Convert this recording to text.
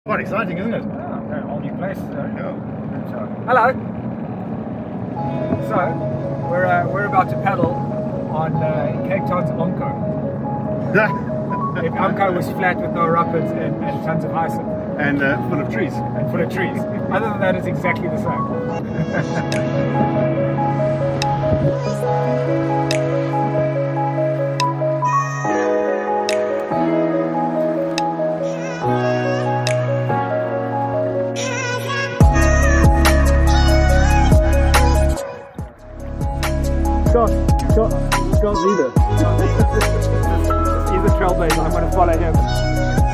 Quite exciting, isn't it? Oh, okay, whole new place. Yeah. Hello. So we're about to paddle on Cape Town's Onco. If Onco was flat with no rapids and tons of hyacinth. And full of trees. And full of trees. Other than that, it's exactly the same. Scott's leader. He's a trailblazer. I'm going to follow him.